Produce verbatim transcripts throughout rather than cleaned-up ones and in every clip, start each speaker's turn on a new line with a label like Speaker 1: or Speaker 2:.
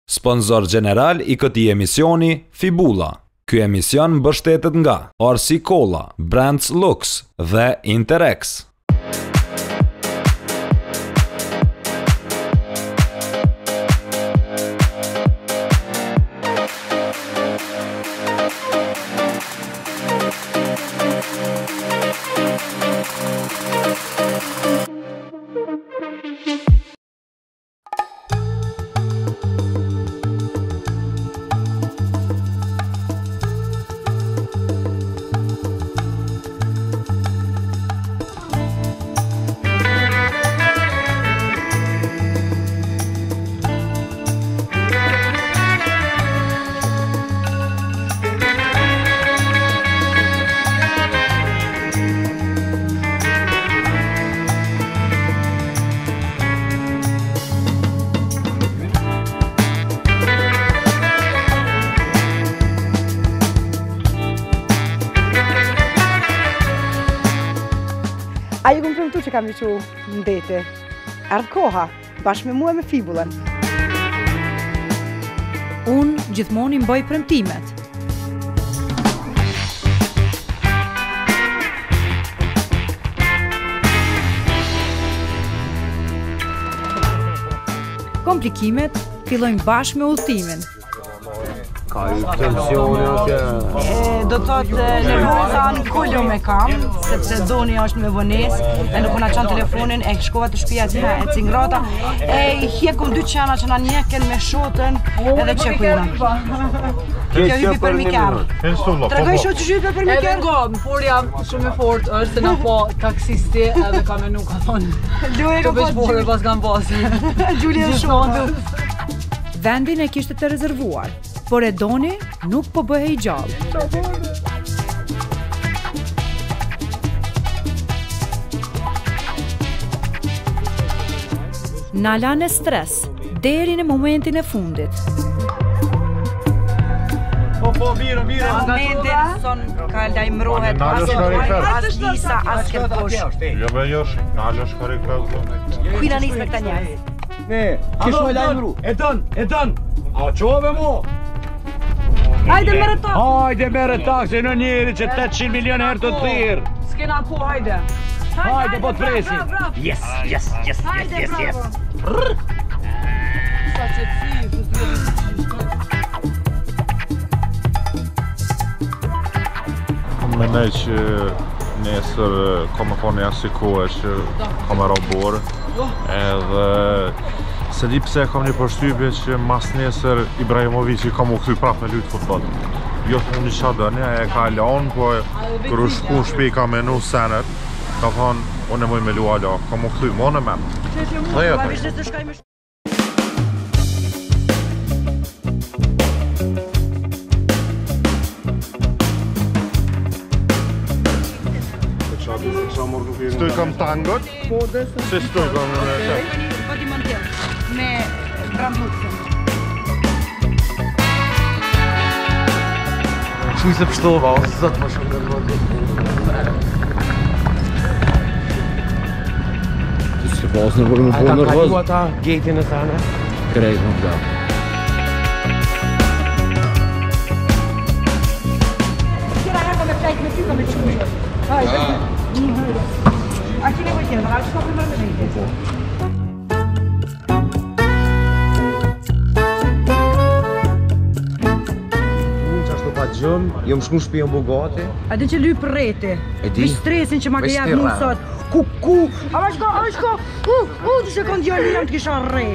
Speaker 1: Sponsor general i këtij emisioni, Fibula. Ky emision mbështetet nga Arsi Cola, Brands Lux dhe Interex.
Speaker 2: A ju këmë premtu që kam i që mbete. Ardhë koha, bashkë me mua me Fibulën.
Speaker 3: Unë gjithmoni mbaj premtimet. Komplikimet fillojnë bashkë me udhëtimin.
Speaker 4: Ka i tensioni atje.
Speaker 2: Do të thotë nervoza në kullu me kam, sepse doni është me vonesë, e nuk na çon telefonin, e shkova të shtëpia aty e cingrota, e hjekum dy qena që na njeken me shotën edhe çeku jona. Kjo hypi për miker. Tregoj shoq që hypi për miker.
Speaker 5: Edhe ngam, por jam shumë e fortë, është se na po taksisti edhe ka menu ka thonë.
Speaker 2: Luaj ka
Speaker 5: po por pas kanë pasi.
Speaker 2: Julia shumë.
Speaker 3: Vendin e kishte të rezervuar, por e doni nuk po bëhej gjallë. Na lanë stres deri në momentin e fundit.
Speaker 4: Po, po, miro, miro.
Speaker 2: Momentin son ka lajmërohet as Lisa, as Kerkosh.
Speaker 6: Jo be josh, nalosh ka reklam.
Speaker 2: Kujna nis me këta njerëz.
Speaker 4: Ne, kish me lajmëru. E dën, e dën. A qove mo?
Speaker 2: Hajde merë tak.
Speaker 4: Hajde merë tak, se në njeri që tetëqind milion herë të thirr.
Speaker 5: S'kena ku, hajde.
Speaker 4: Hajde, po të presim.
Speaker 6: Yes, yes, yes, yes, yes, yes.
Speaker 5: Sa që të
Speaker 6: Mendoj që nesër ka më thonë jashtë si kohë që ka më raborë edhe se di pse kam një përshtypje që mas nesër Ibrahimovici ka më kthy prapë me lutë futboll. Jo të një qa dënja, e ka lanë, po kër u shku shpi ka menu senet, ka thonë, unë e moj me lu ala, ka më kthy, më në men. Dhe jo të. Stoj kam tangot? Se stoj kam në shep?
Speaker 2: Po ti mund tjetë, me brambucën.
Speaker 4: Shuj se pështova, o zëtë më shumë nërmëndi. Ti s'ke pas nërvoj më po nërvoz? A ka kalu ata gatin e thane? Krejt nuk da.
Speaker 2: Kjera herë me plajt me ty, ka me qushë. Hajde. A kine më tjetër, a shko për më me vejtë.
Speaker 4: Unë që ashtu pa gjëmë, jom shku shpi jom bugati.
Speaker 2: A di që lyp për reti.
Speaker 4: E di.
Speaker 2: Me stresin që ma ke jabë mu sot. Ku, ku, a ma shko, a shko, u, u, të shekon djali jam të kisha rre.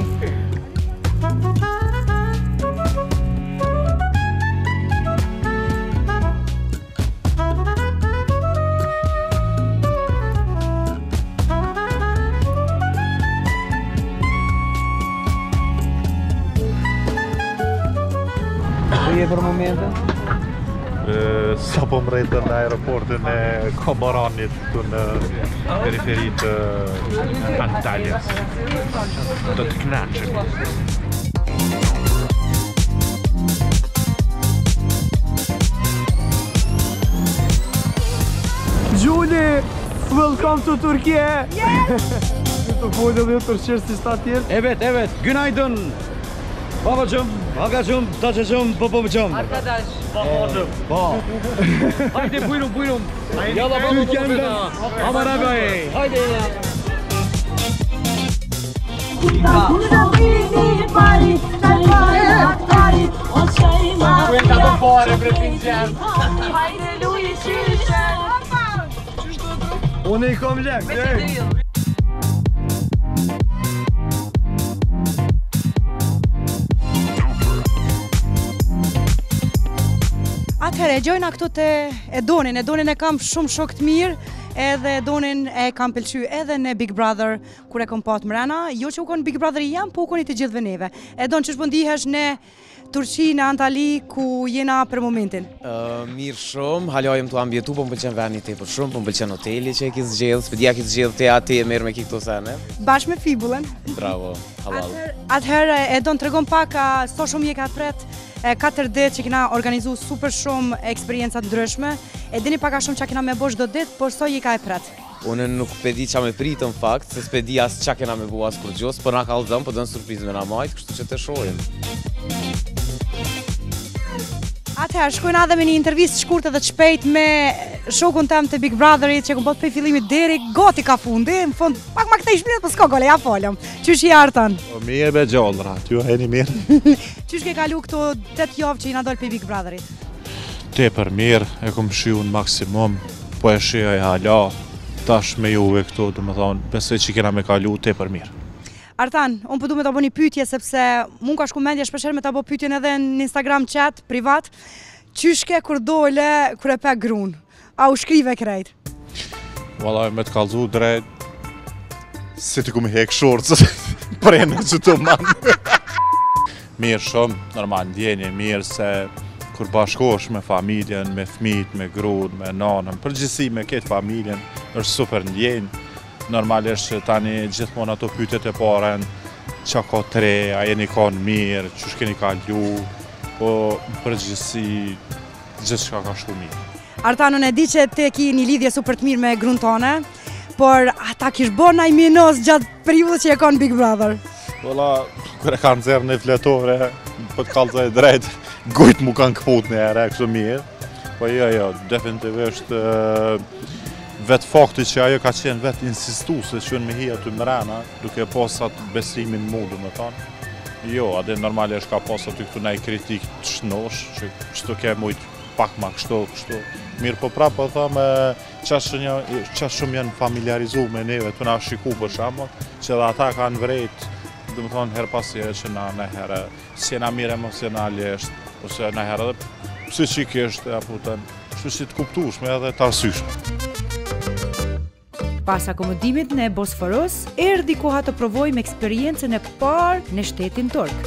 Speaker 4: Je për momente?
Speaker 6: Sa po mrejtë në aeroportin e Komoranit të në periferi të Antalyas. Do të knaqëm.
Speaker 4: Gjuli! Welcome to Turkije! Yes! Të folë dhe tërqerë si sta tjerë. Evet, evet, günaydın!
Speaker 7: Babacım, agacım, taçacım, babacım.
Speaker 5: Arkadaş.
Speaker 7: Ba. Haydi buyurun buyurun. Yalla baba Türkiye'den. Aman abi. Haydi. Onu yıkamayacak.
Speaker 2: Atëherë, gjojna këtu te Edonin, Edonin e kam shumë shok të mirë, edhe Edonin e kam pëlqy edhe në Big Brother, kur e kom pat mrena, jo që u kon Big Brother i jam, po u koni të gjithëve neve. Edon, ç'është po ndihesh në Turqi, në Antali, ku jena për momentin?
Speaker 8: Uh, mirë shumë, halojmë të ambjetu, po më pëlqen veni tepër shumë, po më pëlqen hoteli që e ki zgjedh, s'pedia ki zgjedh te ati e merë me ki këto sene.
Speaker 2: Bashkë me Fibullën.
Speaker 8: Bravo, halal.
Speaker 2: Atëherë, Edon, tregon pak a, sa shumë je ka pret katër ditë që kena organizu super shumë eksperiencat ndryshme, e dini pak a shumë që kena me bo çdo ditë, por sa je ka e pret?
Speaker 8: Unë nuk pedi qa me pritë në fakt, se s'pedi as qa kena me bu as kur gjos, për na kallëzëm, për dënë surprizë me na majtë, kështu që të shojmë.
Speaker 2: Atëherë, shkojnë edhe me një intervistë shkurtë dhe të shpejt me shokun tem të Big Brotherit që kom bot për fillimit deri gati ka fundi, në fund pak ma këta i shpirit, për s'ko gole, ja folëm. Qysh i artan?
Speaker 6: Mirë be gjallëra, ty o heni mirë.
Speaker 2: Qysh ke kalu këto tet javë që i na dol për Big Brotherit?
Speaker 6: Te për mirë, e kom shiju në maksimum, po e shija e hala, tash me juve këto, dhe më thonë, besoj që kena me kalu te për mirë.
Speaker 2: Artan, unë përdu me të bo një pytje, sepse mund ka shku mendje shpesher me të bo pytjen edhe në Instagram chat, privat, qyshke kur dole, kur e pe grun? A u shkrive krejt?
Speaker 6: Valaj, me të kalzu drejt, si të ku me hek shorcët, prene që të manë. Mirë shumë, normal, ndjenje mirë se kur bashkosh me familjen, me fmit, me grun, me nanën, përgjithsi me këtë familjen, është super ndjenjë. Normalisht që tani gjithmonë ato pyetjet e paren, qa ka tre, a jeni kanë mirë, qysh keni kalu, po përgjithsi gjithçka ka shku mirë.
Speaker 2: Artan, unë e di që te ki një lidhje super të mirë me gruan tone, por ata kish bo naj minos gjatë periudhës që e kanë Big Brother.
Speaker 6: Valla, kër e kanë zerë në fletore, po të kallëzoj drejt, gujt mu kanë këput në ere, kështu mirë, po jo, jo, definitivisht vetë fakti që ajo ka qenë vetë insistuse që në me hi aty mrena, duke posat besimin mudu me thonë. Jo, adhe normalisht ka posat aty këtu nej kritik të shnosh, që qëto ke mujt pak ma kështu, kështu. Mirë po pra po thëmë, qa shumë janë familiarizu me neve, të na shiku për shamo, që dhe ata kanë vrejt, dhe më thonë, her pasi e që na në herë, si jena mirë emocionalisht, ose në herë dhe psikisht, aputën, kështu si të kuptushme edhe të arsyshme.
Speaker 3: Pas akomodimit në Bosforos, erdi koha të provojmë eksperiencën e parë në shtetin turk.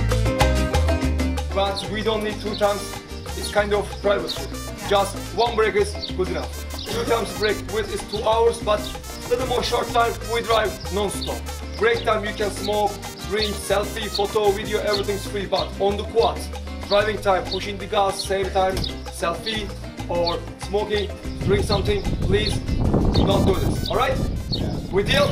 Speaker 9: But we don't need two times, it's kind of privacy. Just one break is good enough. Two times break with is two hours, but little more short time, we drive non-stop. Break time you can smoke, drink, selfie, photo, video, everything's free, but on the quad, driving time, pushing the gas, same time, selfie, or smoking, drink something, please don't do this, alright? We deal?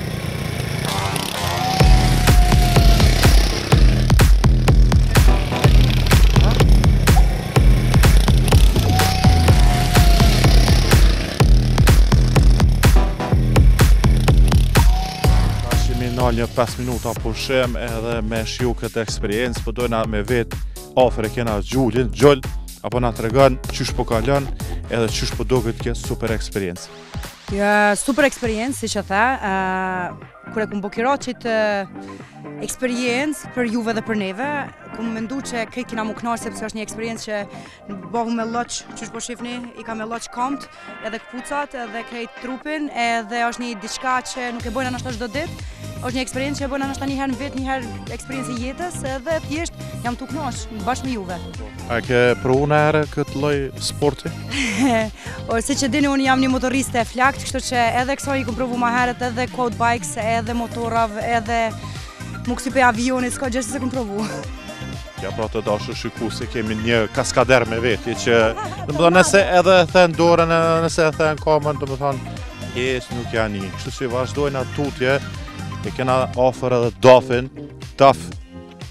Speaker 6: Një pesë minuta pushim edhe me shiu këtë eksperiencë, po dojna me vetë afer e kena Gjullin, Gjull, apo na të regon qysh po kalon edhe qysh po do këtë kjo super eksperiencë.
Speaker 2: Ja, super eksperiencë, si që the, uh, kure këmë bokiro qitë uh, eksperiencë për juve dhe për neve, këmë mendu që këtë kina mu knarë, sepse është një eksperiencë që bohu me loq, qysh po shifni, i ka me loq komt, edhe këpucat, edhe krejt trupin, edhe është një diçka që nuk e bojna nështë çdo ditë, është një eksperiencë që e bojna nështë një herë në vit, një herë eksperiencë i jetës, edhe thjesht jam tu knarë, bashkë me juve.
Speaker 6: A ke pru në ere këtë lloj sporti?
Speaker 2: O, si që dini, unë jam një motoriste e flakt, kështu që edhe kësaj i kom provu ma heret, edhe quad bikes, edhe motorav, edhe mu kësi pe avionit, s'ka gjështë se kom provu.
Speaker 6: Ja, pra të dashur shiku se kemi një kaskader me veti që, dhe më thonë, nëse edhe thënë dorën, nëse edhe thënë kamën, dhe më thonë, jes nuk janë një. Kështu që vazhdojnë atë tutje, e kena ofër edhe dafin, daf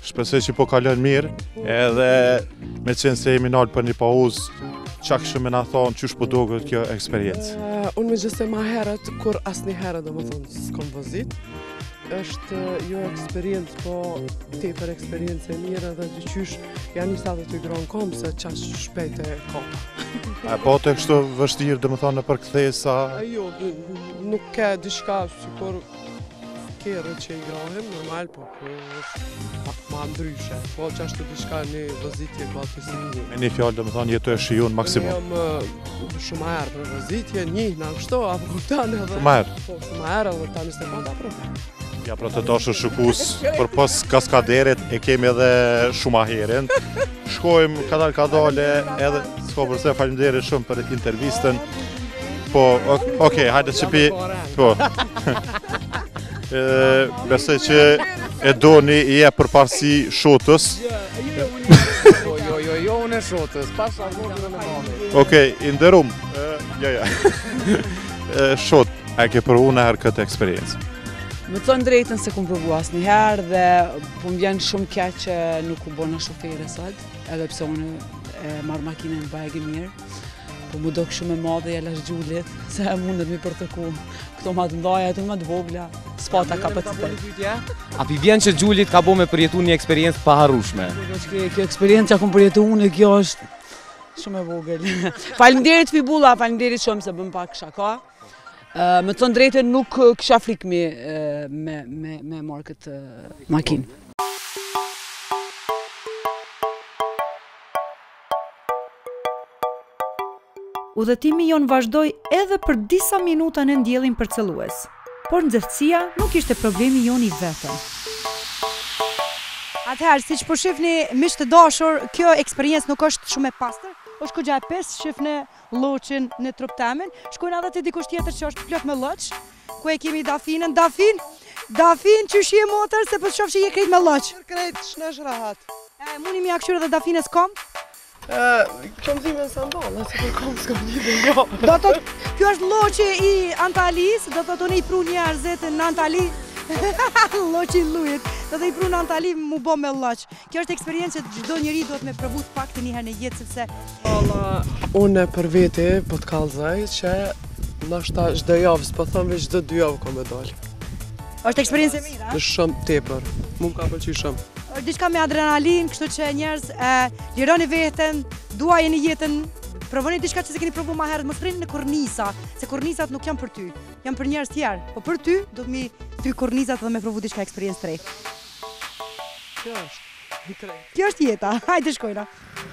Speaker 6: Shpresoj që po kalon mirë, edhe me qenë se jemi nalë për një pauzë, qa këshë me na thonë qysh po doget kjo eksperiencë?
Speaker 10: Uh, unë me gjithse ma herët, kur asë një herët do më thonë s'kom vëzit, është jo eksperiencë, po tepër eksperiencë e mirë edhe dy qysh janë një statë të i gronë kom se qash shpejt e kopa.
Speaker 6: A po të kështu vështirë dhe më thonë në përkthesa?
Speaker 10: Jo, nuk ke diçka sikur kërë që i grohim, normal, po është pak ma ndryshe, po që ashtu diçka një vëzitje këllëtësimi.
Speaker 6: Me një fjallë dhe më thonë jetu e shijun maksimum?
Speaker 10: Unë jam shumë herë për vëzitje, një në kështu, apo kuptan edhe...
Speaker 6: Shumë herë?
Speaker 10: Po, shumë herë edhe tani se konta problem.
Speaker 6: Ja, pra të dashur shikues, për pas kaskaderit e kemi edhe shumë herën. Shkojmë kadal kadale edhe s'ka përse, faleminderit shumë për intervistën. Po, okej, hajde që pi... Po. Besoj që e doni i e përparësi shotës.
Speaker 8: Jo, jo, jo, jo, unë e shotës, pas avokën e mami.
Speaker 6: Okej, i nderum. Jo, jo. Shot, a ke përvu në herë këtë eksperiencë?
Speaker 5: Me të thonë drejtën se kum provu asë një herë dhe po më vjen shumë keq që nuk u bona shofere sot, edhe pse unë e marrë makinën bajegi mirë, po mu do shumë e madhe e lash Gjulit, se mundet mi përtëku këto ma të ndaja, ato ma të vogla, s'pata kapacitet.
Speaker 8: A pi vjen që Gjulit ka bo me përjetu një eksperiencë paharrueshme?
Speaker 5: Kjo eksperiencë që kom përjetu unë, kjo është shumë e vogël. Faleminderit Fibulla, faleminderit shumë se bëm pak shaka. Uh, me të thonë drejtën nuk kisha frikë me, me, me, me marrë këtë uh, makinë.
Speaker 3: Udhëtimi jonë vazhdoi edhe për disa minuta në ndjellin përcellues, por nxehtësia nuk ishte problemi jonë i vetëm.
Speaker 2: Atëherë, siç po shihni miq të dashur, kjo eksperiencë nuk është shumë e pastër. Është kogja e pesë, shifne loqin në trup temin. Shkojnë edhe të dikush tjetër që është plot me loq, ku e kemi Dafinën. Dafin, Dafin, që shie motër, se po të shof që je krejt me loq.
Speaker 10: Krejt, shnesh rahat.
Speaker 2: E, muni mi akëshyre dhe Dafinës kom?
Speaker 10: Kom zime në sandala, se për kom s'kom një dhe jo.
Speaker 2: Do të të, kjo është loqi i Antalis, do të të një i pru njerëzit në Antali. Loqi lujit, do të i pru në Antali mu bo me loq. Kjo është eksperiencë që çdo njeri do të me provu të pak të një herë në jetë, sepse...
Speaker 10: Unë për veti, po të kallëzaj, që nashta çdo javë, s'po thëmë veç çdo dy javë ko me dalë.
Speaker 2: Është eksperiencë e mirë, a?
Speaker 10: Në shumë tepër, mu më ka pëlqy shumë.
Speaker 2: Është diçka me adrenalin, kështu që njerëz e lironi veten, duajeni jetën, provoni diçka që se keni provu ma herët, mos prini në kornisa, se kornisat nuk janë për ty, janë për njerëz tjerë, po për ty do të mi ty kornisat dhe me provu diçka eksperiencë tre.
Speaker 10: Kjo është tre.
Speaker 2: Kjo është jeta, hajde shkojna.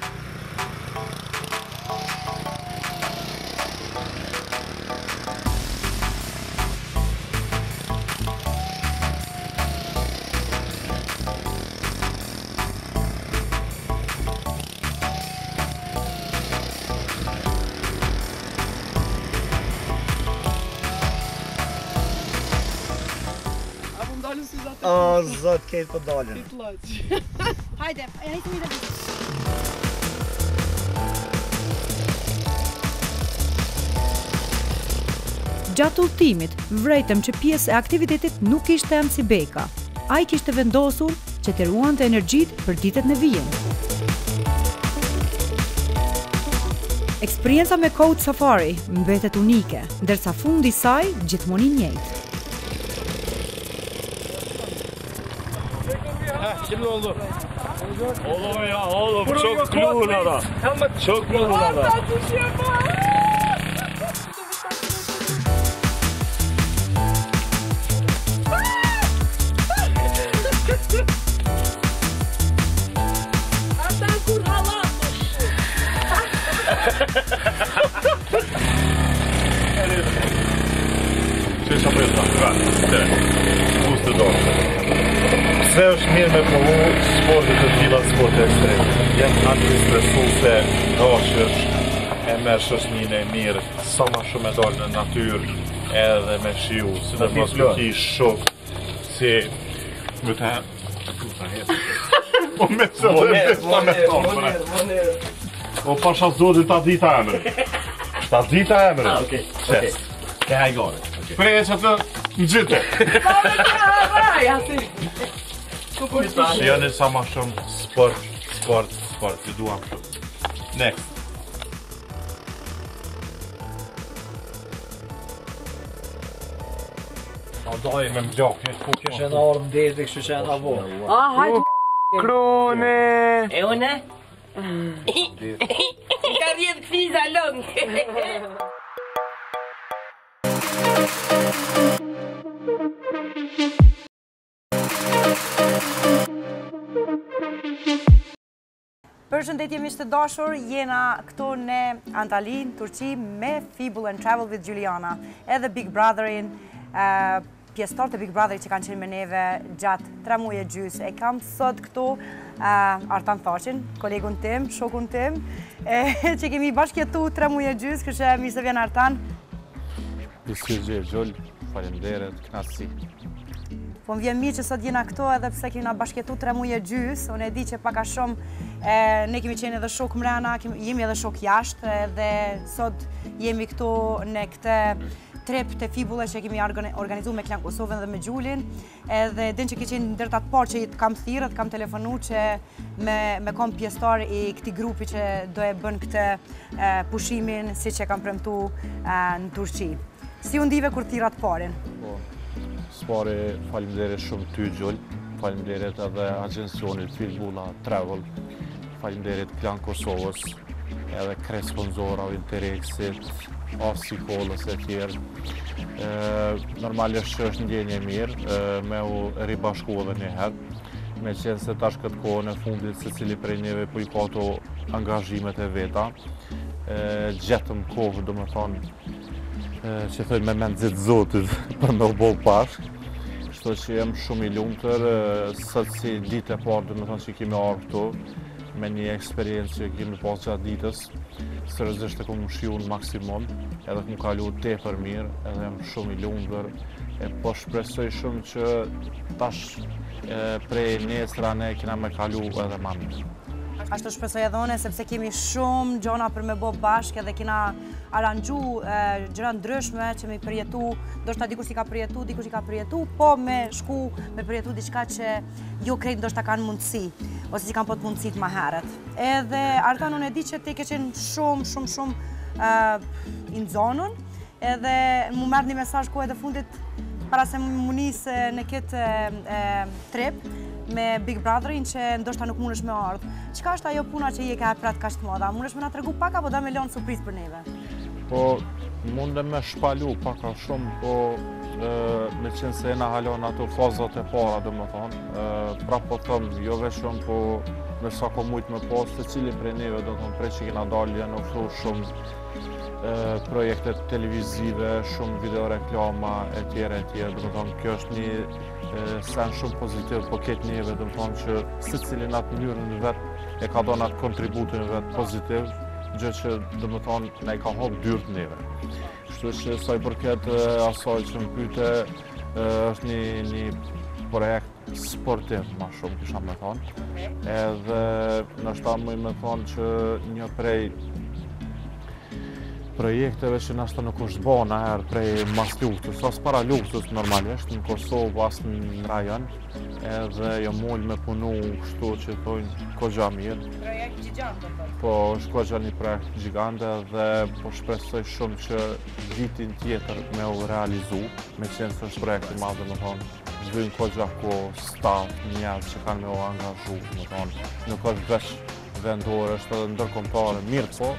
Speaker 11: O, zot, kejtë për dalën.
Speaker 2: Hajde, e njëtë mi dhe bitë.
Speaker 3: Gjatë udhëtimit, vrejtëm që pjesë e aktivitetit nuk ishte M C Beka. Ai kishte vendosur që të ruante energjitë për ditët në vijim. Eksperienca me Coach Safari mbetet unike, ndërsa fundi i saj gjithmonë i njëjtë.
Speaker 7: Kim oldu? Oğlum ya oğlum çok gülüyor adam. Çok gülüyor adam.
Speaker 6: Që sa për të Pustë do. Pse është mirë me provu sportet të tilla, sporte ekstreme. Jem antistresuse, dashësh, e mersh është një në mirë, sa ma shumë e dalë në natyrë, edhe me shiu, si dhe mos më ki shok, si më të hem... Po me se dhe dhe me tonë, po pasha zodit ta dita emrë. Ta dita emrë.
Speaker 11: Okej, okej. Ke hajgore.
Speaker 6: Prej që të në gjithë.
Speaker 5: Pa me të raj, asi.
Speaker 6: Shijoni sa ma shumë sport, sport, sport, që duam shumë. Next.
Speaker 7: A daj me mblok, ku kesh e në orë më deti, kështu që e në vo.
Speaker 2: A, hajtë
Speaker 11: Krone!
Speaker 12: E une? Ka rjetë kriza lëngë.
Speaker 3: Përshëndetje miq të dashur, jena këtu në Antalin, Turqi me Fibul and Travel with Juliana, edhe Big Brotherin, uh, pjesëtarët e Big Brotherit që kanë qenë me neve gjatë tre muaj e gjys. E kam sot këtu uh, Artan Thaqin, kolegun tim, shokun tim, e, që kemi bashkëjetu tre muaj e gjys, kështu që mirë se vjen Artan.
Speaker 6: Disi gjë, Gjol, faleminderit, knasi.
Speaker 3: Po më vjen mirë që sot jena këtu edhe pse kemi na bashkëjetu tre muaj e gjys, unë e di që pak a shumë e, ne kemi qenë edhe shok mrena, jemi edhe shok jashtë, edhe sot jemi këtu në këtë trip të Fibule që kemi organizu me Klan Kosovën dhe me Gjulin, edhe din që ke qenë ndërta të parë që i kam thirrë, kam telefonu që me, me kom pjesëtar i këtij grupi që do e bën këtë e, pushimin si që kam premtu e, në Turqi. Si u ndive kur thirra të parin?
Speaker 6: Po, s'pari faleminderit shumë ty, Gjul, faleminderit edhe agjencionit Fibula Travel, faleminderit Klan Kosovës, edhe kre sponsorave Interexit, Arsikolës e tjerë. Normalisht është ndjenje mirë, me u ribashku edhe një herë, me qenë se tash këtë kohën e fundit se cili prej njeve po i ka ato angazhimet e veta. Gjetëm kohë, do me thonë, që thëjnë me mendzit zotit për me u bo pashk. Shto që jem shumë i lumëtër, sot si ditë e parë, do me thonë që kemi arë këtu, me një eksperiencë që kemi pas gjatë ditës, seriozisht e kom shiu në maksimum, edhe kom kalu tepër mirë, edhe jam shumë i lumtur, e po shpresoj shumë që tash e, prej nesëra ne kena me kalu edhe ma mirë.
Speaker 3: Ashtu shpresoj edhe unë, sepse kemi shumë gjona për me bo bashkë edhe kena aranxhu gjëra ndryshme që me përjetu, ndoshta dikush i ka përjetu, dikush i ka përjetu, po me shku me përjetu diçka që jo krejt ndoshta kanë mundësi, ose që kanë po të mundësit ma herët. Edhe Artan, unë e di që ti ke qenë shumë, shumë, shumë uh, i nxonun, edhe mu merr një mesazh kohë e fundit para se mu nisë në këtë uh, trip me Big Brotherin që ndoshta nuk mundesh me ardhë. Çka është ajo puna që je ka prat kaq të madha? Mundesh me na tregu pak apo do me lënë surprizë për neve?
Speaker 6: Po, mundem me shpalu pak a shumë, po e, me qenë se jena halon ato fazat e para, do më thonë. Pra po thëmë, jo veshëm, po me sa ko mujtë me pas, të cili prej neve, do thonë, prej që kena dalë, janë ofru shumë e, projekte televizive, shumë video reklama, e tjere, e tjere, do më thonë, kjo është një sen shumë pozitiv, po ketë njeve, do më thonë që se cilin atë mënyrën vetë e ka donë atë kontributin vetë pozitiv, gjë që do më thonë ne i ka hopë dyrt njeve. Kështu që sa i përket asaj që më pyte, është një, një projekt sportiv ma shumë, kisha me thonë. Edhe nështë ta mëj me thonë që një prej projekteve që nështë nuk është bo në herë prej mas luftës, as para luftës normalisht, në Kosovë, as në rajon, edhe jo mollë me punu kështu që thojnë kogja mirë.
Speaker 3: Projekt gjigant, do të?
Speaker 6: Po, është kogja një projekt gjigante dhe po shpresoj shumë që vitin tjetër me u realizu, me qenë se është projekt i madhe, më thonë, zhvyn kogja ko staf, njerë që kanë me u angazhu, më thonë, nuk është veç vendore, është edhe ndërkombëtare, mirë po,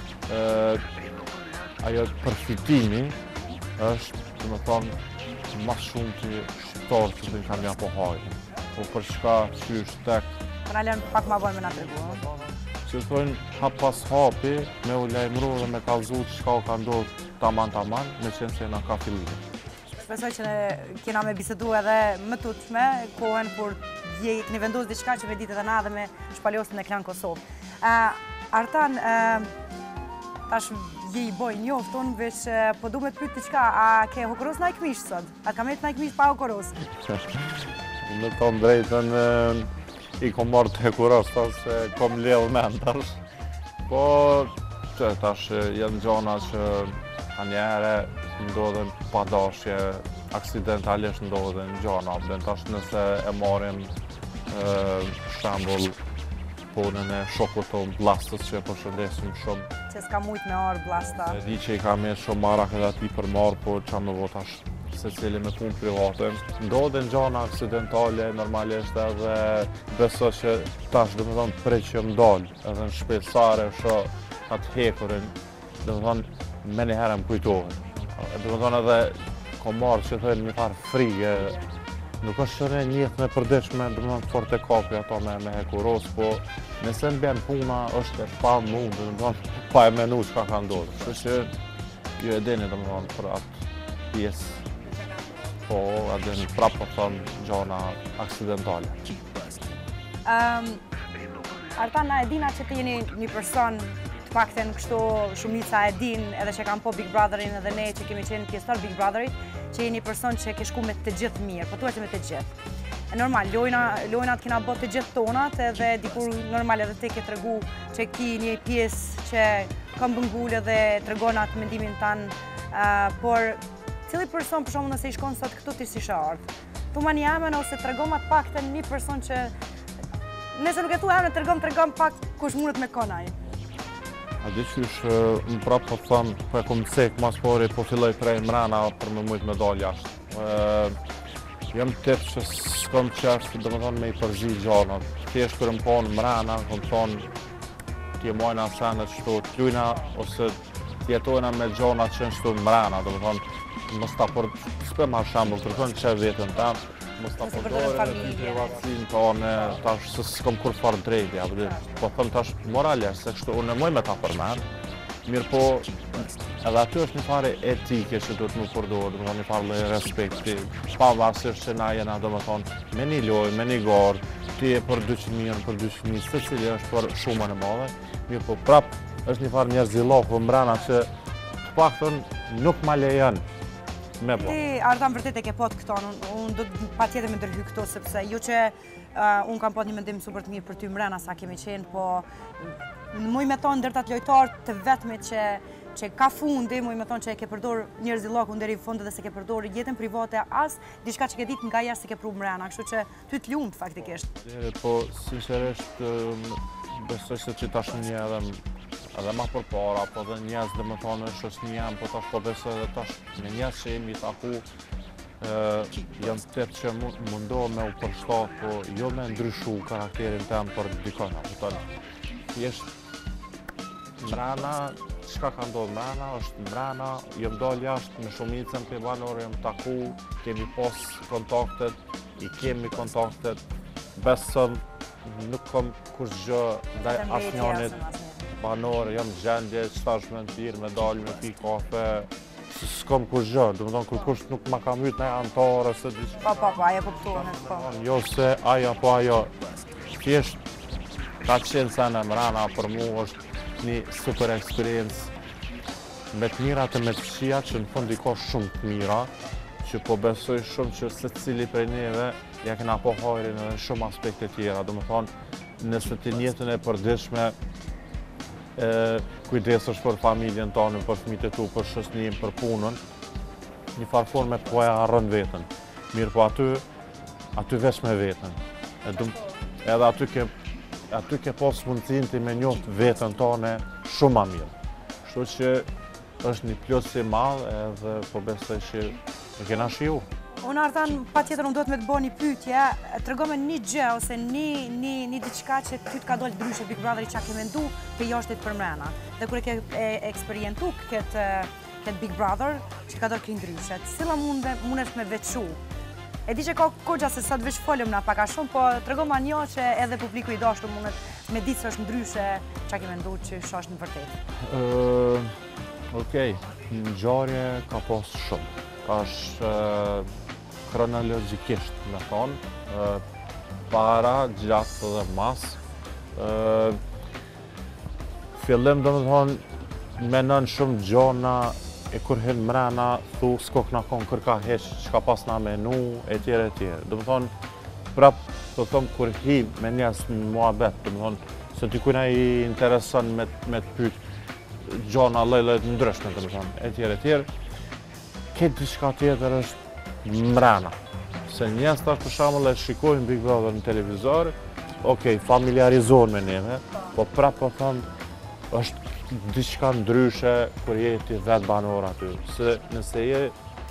Speaker 6: ajo përfitimi është, të më thonë, mas shumë të shqiptarë që të në kam janë po hajtë. Po për shka që është tek...
Speaker 3: Për në lënë pak ma bojnë me nga të regu.
Speaker 6: Që të thonë, hap pas hapi, me u lejmru dhe me kalzu që shka u ka ndodhë taman taman, me qenë se nga ka fillit.
Speaker 3: Shpresoj që kena me bisedu edhe më tutshme, kohen kur je këni vendosë diçka që me ditë edhe na dhe me shpaljosin e Klan Kosovë. Artan, tash je i boj njoftë, unë veç po du me të pytë diçka, a ke hokoros në ajkmish sot? A ka me të në ajkmish pa hokoros?
Speaker 6: Me tonë drejtën, i kom marrë të hokoros, se kom lellë men tash. Po, që tash jenë gjona që a njëre ndodhen padashje, aksidentalisht ndodhen gjona, dhe tash nëse e marim Shembull punën e shokut tonë Blastës që e përshëndesim shumë.
Speaker 3: Që s'ka mujt me arë Blasta.
Speaker 6: E di që i ka me shumë mara këtë ati për marë, po qa me votash se cili me punë private. Ndodhen gjana aksidentale normalisht edhe beso që tash dhe me thonë prej që më dalë edhe në shpesare shë atë hekurin dhe me thonë me një herë më kujtohet. Dhe me thonë edhe ko marë që thënë një farë frige, nuk është që ne njëtë me përdeshme, dhe me thonë forte kapi ato me, me hekuros, po nëse në bjen puna është e pa mund, dhe me thonë pa e menu që ka ka ndodhë. Kështë që ju e dini dhe me thonë për atë pjesë, po edhe në prapë për thonë gjona aksidentale.
Speaker 3: Um, Artan, na e dina që të jeni një person të pakten kështu shumica e din edhe që kam po Big Brotherin edhe ne që kemi qenë pjesëtar Big Brotherit, që jeni person që ke shku me të gjithë mirë, po tuaj që me të gjithë. E normal, lojna, lojnat kena bot të gjithë tonat edhe dikur normal edhe te ke të regu që ki një pjesë që kam bëngullë dhe të regonat mendimin tanë, uh, por cili person për shumë nëse i shkonë sot këtu ti si shardë. Tu ma një amen ose të regom atë pak të një person që nëse nuk e tu amen të regom, të regom pak kush mundet me konaj.
Speaker 6: A di qysh më prapë po thëmë, po e kom cekë mas pori, po filloj prej mrena për me mujtë me dalë jashtë. Jam tëtë që s'kom qështë, dhe me thonë me i përzi gjanët. Thjesht kërë më ponë mrena, kom thonë t'je mojna senet qëtu t'lujna, ose t'jetojna me gjanët që në qëtu mrena, dhe me thonë mos ta për s'pe ma shambull, kërkon që vetën tam, mos ta përdojnë e ty privatësin tonë, tash se s'kom kur farë drejtja, po thëmë tash moralisht, se kështu unë e moj me ta përmenë, mirë po edhe aty është një fare etike që duhet më përdojnë, dhe më thonë një fare dhe respekti, pa varsisht që na jena dhe më thonë me një loj, me një gardë, ti e për dyqin mijën, për dyqin mijë, se cili është për shumën e madhe, mirë po prapë është një fare njerëzilohë mbrana që të paktën nuk ma lejen.
Speaker 3: Ti, Artan, vërtet e ke pot këton, unë do të pa tjetër me ndërhy këto, sepse ju që unë kam pot një mendim super të mirë për ty mrena sa kemi qenë, po në muj me tonë ndërtat lojtarë të vetëmit që ka fundi, muj me tonë që e ke përdor njerëzillokun deri fundet dhe se ke përdor jetën private as, diçka që ke ditë nga jashtë se ke pru mrena, kështu që ty të lumt faktikisht.
Speaker 6: Po, sinqerisht, besoj se që tash një edhe edhe ma për para, po dhe njës dhe më thonë është është një jam, po tash po besoj dhe tash me njës që jemi taku, jam të tëtë që mundohë me u përshtat, po jo me ndryshu karakterin tem për dikona. Jeshtë mrena, qka ka ndodhë mrena, është mrena, jëm dollë jashtë me shumicën për banorë, jëm taku, kemi pos kontaktet, i kemi kontaktet, besëm, nuk kom kush gjë ndaj asë njanit, banorë, jam gjendje, qëta është me në tirë, me dalë, me pi kafe, s'kom kush gjë, dhe më tonë kur kush nuk ma ka mytë në antarë, se diqë...
Speaker 3: Pa, pa, pa, ajo po pëtohet, po.
Speaker 6: Jo se ajo, po ajo, thjesht, ka qenë se në mrena, për mu është një super experience, me të mirat e me të qia, që në fund i ka shumë të mira, që po besoj shumë që se cili prej neve, ja kena po hajrin edhe shumë aspekte tjera, dhe më thonë, nëse të njëtën e përdishme, kujdes është për familjen tonë, për fëmijët e tu, për shoqërinë, për punën, një farë forme po e harron veten. Mirë po aty, aty veç me veten. Edhe aty ke, aty ke pas mundësinë ti me njoft veten tonë shumë ma mirë. Kështu që është një plus i madh edhe po besoj që e kena shiju.
Speaker 3: Unë Artan, pa tjetër unë do të me të bo një pytje, të regome një gjë ose një diçka që ty të ka dollë dryshe Big Brother i qa ke mendu për jashtit për mrena. Dhe kërë ke eksperientu këtë Big Brother që ka dollë kënë dryshe, cila mundesh me veçu? E di që ka kogja se sot veç folëm na paka shumë, po të regoma një që edhe publiku i dashtu mundet me ditë se është ndryshe qa ke mendu që është në vërtet.
Speaker 6: Okej, në gjarje ka pas shumë. Është kronologikisht, me thonë, para, gjatë dhe mas. Fillim, do me thonë, menon shumë gjona, e kur hin mrena, thu, s'ko këna konë kërka heq, që ka pas na menu, e tjere, e tjere. Do me thonë, prap, do thonë, kur hi me njës në muabet, do me thonë, se ty kujna i interesën me të pytë gjona lejlejt në ndryshme, do me thonë, e tjere, e tjere. Këtë diçka tjetër është mrena, Se njerëz tash për shembull e shikojnë Big Brother në televizor, okej, familiarizohen me neve, po prap po them është diçka ndryshe kur je ti vetë banor aty. Se nëse je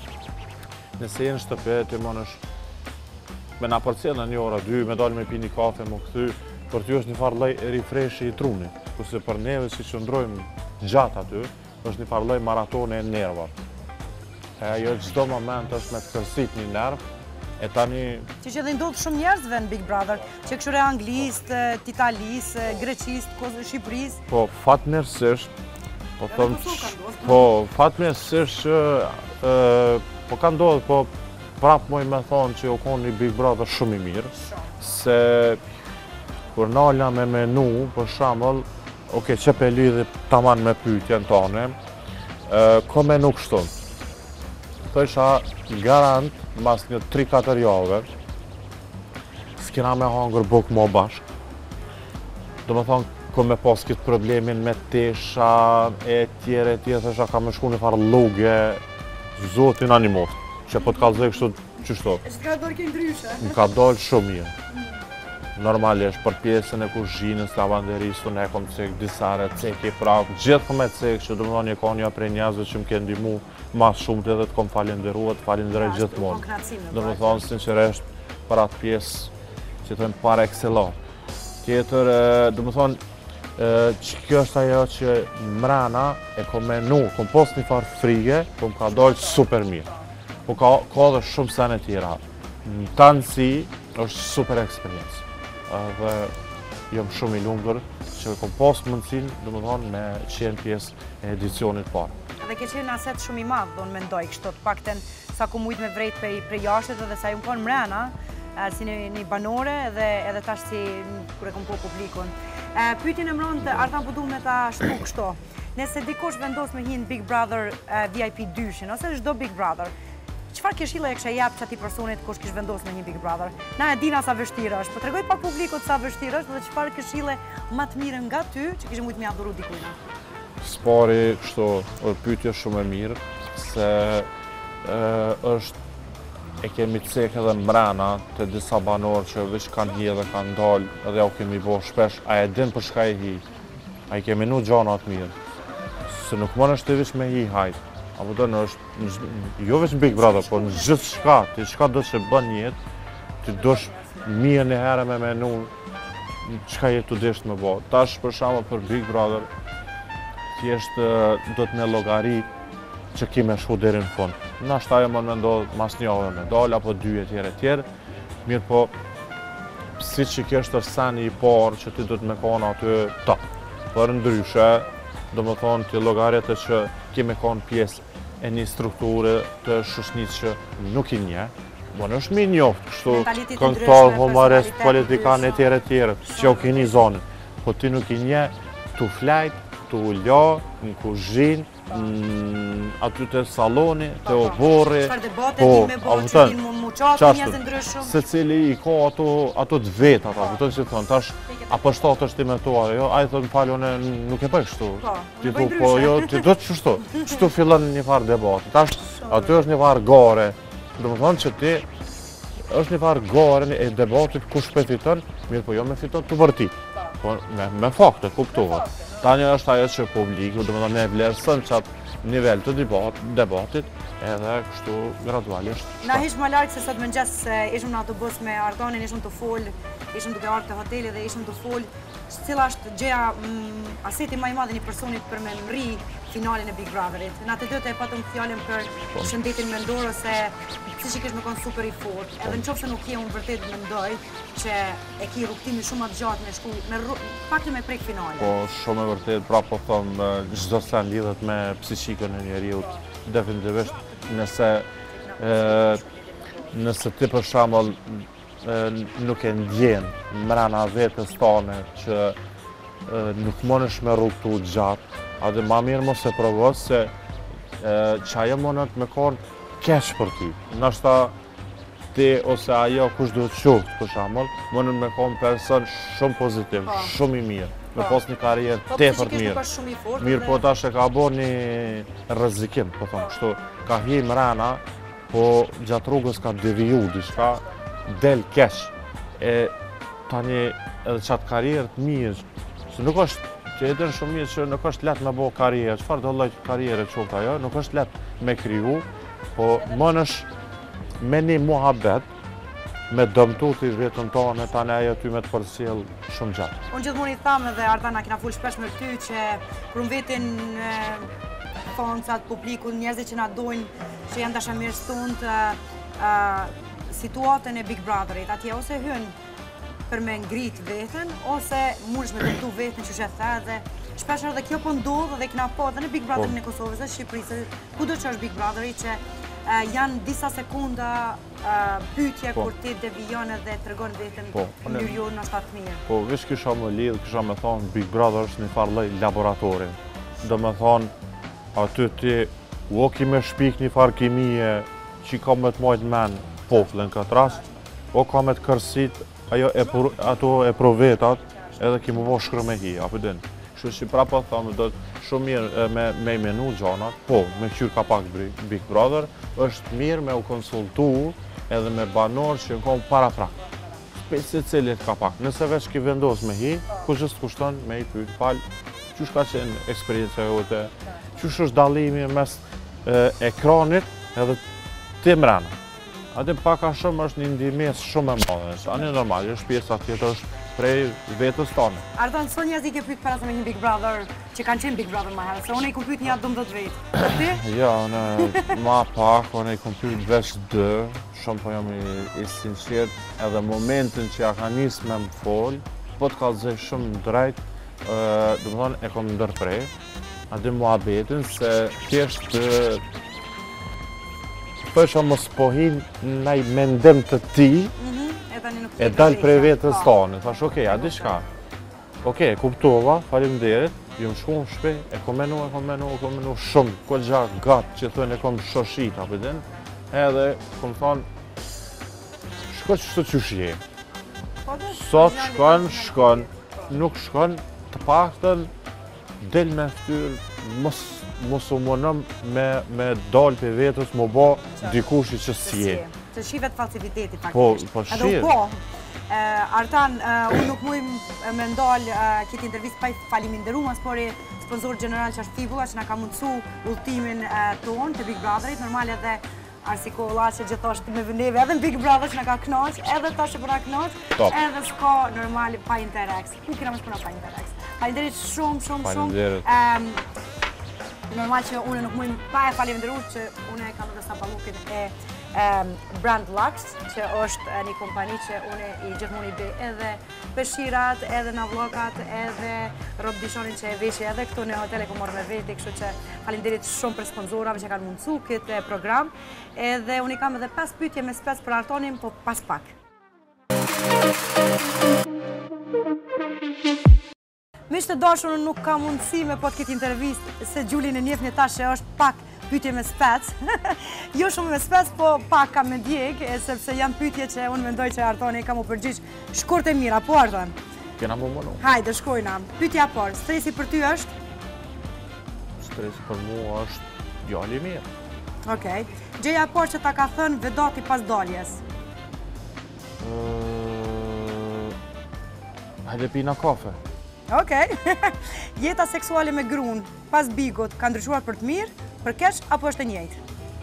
Speaker 6: nëse je në shtëpi ti mundesh me na përcjell në një orë dy, me dalë me pi një kafe, më kthy, për ty është një farë lloj refreshi i trunit. Kurse për neve që qëndrojmë gjatë aty, është një farë lloj maratone e nervave. E ajo çdo moment është me të kërcit një nerv. E tani...
Speaker 3: Që që dhe ndodhë shumë njerëzve në Big Brother, që këshure anglistë, titalisë, greqistë, shqipërisë.
Speaker 6: Po, fatmirësisht, po thëmë, po, fatmirësisht që, po ka ndodhë, po prapë moj me thonë që u konë një Big Brother shumë i mirë, se kur nalla me menu, për shamëll, oke, që pe lidhë taman me pyetjen tone, ko menu kështu. Thësha garant, mas një tri katër jave, s'kena me hangër buk mo bashk. Do me thonë, ko me pas këtë problemin me tesha, e tjere, e tjere, thësha ka me shku një farë loge, zotin animoft, që po t'kallëzoj kështu qështu.
Speaker 3: E që t'ka dorë ke ndryshe?
Speaker 6: Më ka dollë shumë mirë. Normalisht, për pjesën e kuzhinës, lavanderisë, unë e kom cek disa receke prapë, gjithë kom e cek që do më thonë një ka një prej njerëzve që më ke ndimu mas shumë të edhe të kom falenderua, të falenderoj gjithmonë. Do më thonë, sinqeresht, për atë pjesë që të në par excellent. Tjetër, do më thonë, që kjo është ajo që mrena e kom menu, kom post një farë frige, po më ka dollë super mirë. Po ka dhe shumë sene tjera. Në tanësi, është super eksperiencë. Dhe jam shumë i lumtur që kom pas mundësinë, domethënë, me qenë pjesë e edicionit parë.
Speaker 3: Dhe ke qenë aset shumë i madh, do në mendoj kështu, të pakten sa ku mujt me vrejt prej jashtet edhe sa ju më konë mrena, si një banore edhe tash si kur e kom po publikun. Pyetjen e mron të Artan po du me ta shtu kështu. Nëse dikush vendos me hinë Big Brother V I P dyshin, ose çdo Big Brother, qëfar këshilla e kësha japë që ati personit kush kish vendos me një Big Brother? Na e dina sa vështirë është, po tregoj pak publikut sa vështirë është dhe qëfar këshille ma të mire nga ty që kishë mujtë me adhuru dikujna?
Speaker 6: Spari, kështu, është pyetje shumë e mirë, se është e kemi cek edhe mrena të disa banorë që veç kanë hi edhe kanë dalë edhe ja u kemi bo shpesh, a e din për shka e hi, a i kemi nu gjana atë mirë, se nuk më nështë të veç me hi hajtë. Apo të në është, jo veç në Big Brother, po në gjithë shka, ti shka do që bën jetë, ti do shë mirë një herë me menu, qka jetë të deshtë me bo. Tash për shama për Big Brother, thjeshtë do të me logari që ki me shku deri në fund. Në ashtë ajo më në ndodhë mas një ove me dollë, apo dy e tjere tjere, mirë po, si që kështë është seni i parë që ti do të me kona aty ta. Për ndryshe, do më thonë të logarit e që ki me konë pjesë e një strukture të shushnit që nuk i nje. Bon, është mi njoftë, kështu këngëtar, humorist, politikan e tjere tjere, që o kini zonë. Po ti nuk i nje të flajt, të ullo, në kuzhin, aty të saloni, të oborri.
Speaker 3: Qëfar debate ti me bo që din mund mu qatë njëzë ndryshëm?
Speaker 6: Se cili i ka ato të vetë, ato të që thonë, tash, apo shtatë është ti me to, a i thonë falë, une nuk e bëj kështu. Ti thu, po jo, ti do të qështu, qështu fillon një farë debate. Tash, aty është një farë gare, do më thonë që ti, është një farë gare e debatit kush pe fiton, mirë po jo me fiton të vërtit. Me fakte, kuptohet. Tani është ajo që publiku, do më thonë me vlerësën qatë nivel të debatit, edhe kështu gradualisht.
Speaker 3: Na hish më larkë se sot më njësë se ishëm në autobus me Artanin, ishëm të folë, ishëm duke artë të hoteli dhe ishëm të folë, cila është gjeja aseti ma i madhe një personit për me mri finalin e Big Brotherit. Në atë dëtë e patëm fjallin për shëndetin mendor, ose si që kështë me konë super i fort, edhe në qofë se nuk je unë vërtet mendoj që e ki rukëtimi shumë atë gjatë me shku, pak të me prek finalin.
Speaker 6: Po, shumë e vërtet, pra po thëmë, gjdo sen lidhet me psiqikën e njeriut, definitivisht nëse nëse ti për shambull nuk e ndjen mrena vetës tane që nuk mënesh me rrugtu gjatë, adhe ma mirë mos e provos se që ajo mënët me konë kesh për ty. Nështë ti ose ajo kush duhet qoftë për shambull, mënët me konë person shumë pozitiv, shumë i mirë. Me pos një karierë tepër mirë. Mirë po tash e ka bo një rrezikim, po thonë, kështu, ka hi mrena po gjatë rrugës ka deviju diçka, del keq. E tani edhe qatë karierë të mirë, se nuk është që e dërë shumë mirë që nuk është letë me bo karierë, çfarë do lloj karierë qoftë ajo, nuk është letë me kriju, po mën është me një muhabet, me dëmtu të i vetën tonë, tani ajo ty me të përcjell shumë gjatë.
Speaker 3: Unë gjithmonë i thamë dhe Ardan, a kena full shpesh me ty që kur mbetin foncat, publiku, njerëzit që na dojnë, që janë dashamirës tonë, situatën e Big Brotherit, atje ose hynë për me ngrit veten, ose mundesh me dëmtu veten që shetë the dhe shpesh edhe kjo po ndodh dhe kena po edhe në Big Brotherin e Kosovës dhe Shqipërisë, kudo që është Big Brotheri që janë disa sekunda pyetje kur ti devijon edhe tregon veten në mënyrë jo ndoshta të mirë.
Speaker 6: Po, veç kisha më lidh, kisha me thonë Big Brother është një farë lloj laboratori. Do me thonë, aty ti u ki me shpik një farë kimie që ka me të mojtë men popullin këtë rast, o ka me të kërsit ato e provetat edhe ki më bo shkru me hi, apo din. Kështu që prapa thamë, do të shumë mirë me i menu gjanat, po, me qyrë ka pak Big Brother, është mirë me u konsultu edhe me banor që në komë para prak. Se cilit ka pak. Nëse veç ki vendos me hi, kush është kushton me i pyt falë, qysh ka qenë eksperiencë e jote, qysh është dalimi mes ekranit edhe ti mrena. Ate paka shumë është një ndihmes shumë e madhe, anë normal, është pjesa tjetër është prej vetës tonë.
Speaker 3: Ardan, so njerëz i ke pyet para se me një Big Brother, që kanë qenë Big Brother më herët, se unë i kom pyet një dhjetë vjet. Ti?
Speaker 6: Jo, unë ma pak, unë i kom pyet veç dë, shumë po jam i sinqert, edhe momentin që ja ka nis me më fol, po të kallëzoj shumë drejt, do të thonë e kom ndërprej, atë muhabetin se thjesht Përshë mos pohin nëj mendim të ti, e dalë prej vetës tonë. Thash, okej, a di shka? Okej, kuptova, faleminderit, ju më shku më shpe, e kom menu, e kom menu, e kom menu shumë, ko gjatë gatë që thënë e kom shoshit, apë din, edhe kom thonë, shko që shto që shje. Sot shkon, shkon, nuk shkon, të paktën, del me ftyrë, mos mos u monëm me dalë për vetës, më bo dikushi që s'je.
Speaker 3: Të shivet falsifiteti, faktisht.
Speaker 6: Po, po shirë.
Speaker 3: Edhe u po, Artan, unë nuk mujmë me ndalë këtë intervjist pa i faliminderu, mas pori sponsor general që është Fibula, që nga ka mundësu ultimin tonë të Big Brotherit, normal edhe Arsikolla që gjithashtë me vëneve, edhe në Big Brother që nga ka knaq, edhe ta që përna knaq, edhe s'ka normal pa Interex. Ku kina më shpuna pa Interex? Falinderit shumë, shumë, shumë. Normal që unë nuk mujmë pa e faleminderuar që unë kam edhe sapalukin e Brand Lux, që është një kompani që unë i gjithmonë i bëj edhe peshirat, edhe në vlogat, edhe rob dishonin që e veshi edhe këtu në hotel e ku morë me veti, kështu që faleminderit shumë për sponsorave që kanë mundësu këtë program, edhe unë i kam edhe pas pyetje me spec për Artonin, po pas pak. Mishtë të dashur, unë nuk ka mundësi me po të këtë intervjist se Gjulin e njef një tash që është pak pyetje me spec. Jo shumë me spec, po pak ka me djeg, sepse janë pyetje që unë mendoj që Artoni ka mu përgjigj shkurt e mira, po Arton?
Speaker 6: Kena mu mënu.
Speaker 3: Hajde, shkojna. Pyetja por, stresi për ty është?
Speaker 6: Stresi për mu është djali mirë.
Speaker 3: Okej. Gjeja por që ta ka thënë vedati pas daljes?
Speaker 6: Hajde pina kafe.
Speaker 3: Okej. Jeta seksuale me gruan pas bigut ka ndryshuar për të mirë, për keq apo është e njëjtë?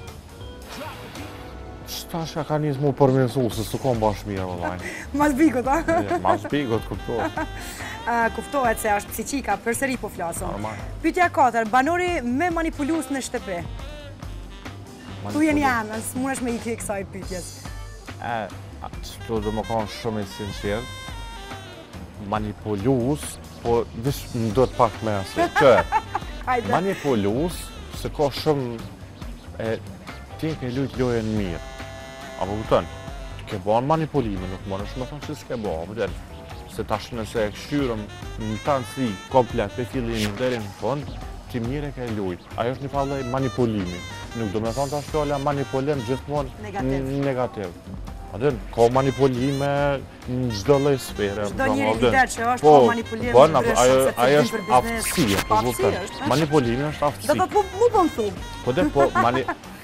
Speaker 6: Shtasha ka njësë mu përmirësu, se s'u kom bash mirë vëllaj.
Speaker 3: Mas bigut, a?
Speaker 6: Mas bigut, kuptohet.
Speaker 3: Kuptohet se është psiqika, përsëri po flasëm.
Speaker 6: Normal.
Speaker 3: Pyetja katër, banori me manipulus në shtëpi? Tu jeni anës, munesh me i kje kësaj pyetjes.
Speaker 6: E, që do më konë shumë i sinqert, manipulus, po vish më do të pak me asë, që manipulus, se ka shumë, e, ti ke lujt lojën mirë, apo këtën, ke banë manipulime, nuk më nëshë më thonë që s'ke banë, se tash nëse e këshyrëm në tanë si komplet për fillimin deri në fund, ti mirë e ke lujt, ajo është një fallë manipulimi, nuk do me thonë tash fjalla manipulim gjithmonë negativ. Adin, ka manipulime në gjdo lloj sfere.
Speaker 3: Gjdo njëri lider që është ka manipulim në ndryshëm se të
Speaker 6: është aftësia. Manipulimi është aftësia.
Speaker 3: Do të mu po më thumë.
Speaker 6: Po dhe, po,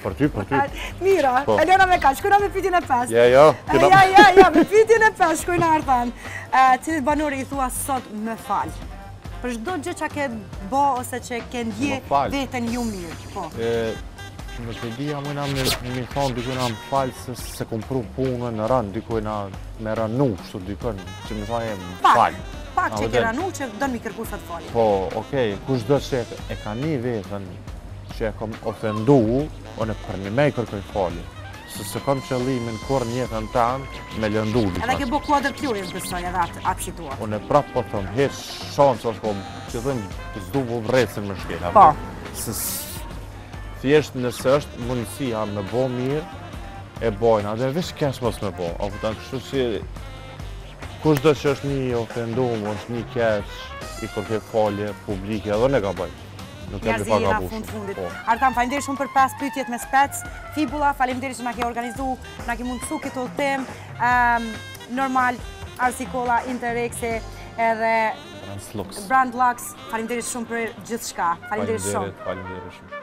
Speaker 6: Për ty, për ty.
Speaker 3: Mira,
Speaker 6: Po.
Speaker 3: Elena me ka, shkojna me pyetjen e pestë.
Speaker 6: Ja, ja.
Speaker 3: E, Ja, ja, ja, me pyetjen e pestë, shkojna Artan. Cilit banori i thua sot më fal? Për çdo gjë që ke bo ose që ke ndje
Speaker 6: Më fal.
Speaker 3: veten ju mirë. Po.
Speaker 6: E, Në të dija më na me mi thonë dikuj na më falë se se kom pru punën në rënë, dikuj na me rënu, kështu dikën, që mi thonë e më
Speaker 3: Pak,
Speaker 6: falë.
Speaker 3: pak
Speaker 6: A
Speaker 3: që
Speaker 6: vëden?
Speaker 3: ke ranu që do mi kërku sa të fali.
Speaker 6: Po, okej, kush do që e- e ka një vetën që e kom ofendu, unë për një me i kërkoj fali. Se se kom qëllimin kur njetën tanë me lëndu
Speaker 3: Edhe
Speaker 6: disa.
Speaker 3: ke bo kuadër plurin besoj edhe atë, atë situa.
Speaker 6: Unë e prapë po thëmë, heq shansë është kom, që thëmë, zdu vu vrecin më shkela.
Speaker 3: Po.
Speaker 6: Se s- thjesht nëse është mundësia me bo mirë, e bojnë, atë veç kesh mos me bo. A këta kështu si, kush do që është një ofendum, është një kesh, i kërke falje publike, edhe ne ka bëjnë. Nuk e
Speaker 3: Njerëzi
Speaker 6: mi pa
Speaker 3: jena
Speaker 6: gabuar.
Speaker 3: fund fundit.
Speaker 6: Po.
Speaker 3: Artan, faleminderit shumë për pesë pyetjet me spec. Fibula, faleminderit që na ke organizu, na ke mundësu këto temë. Um, normal, Arsikolla, Interrexe, edhe
Speaker 6: Brand Lux.
Speaker 3: Brand Lux, faleminderit shumë për gjithçka. Faleminderit shumë.
Speaker 6: Faleminderit shumë.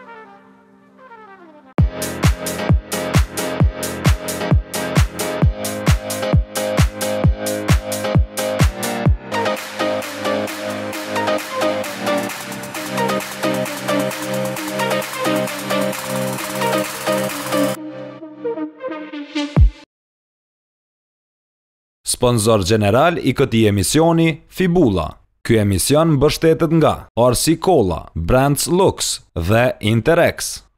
Speaker 1: Sponsor general i këtij emisioni, Fibula. Ky emision mbështetet nga Arsikolla, Brands Lux dhe Interrex.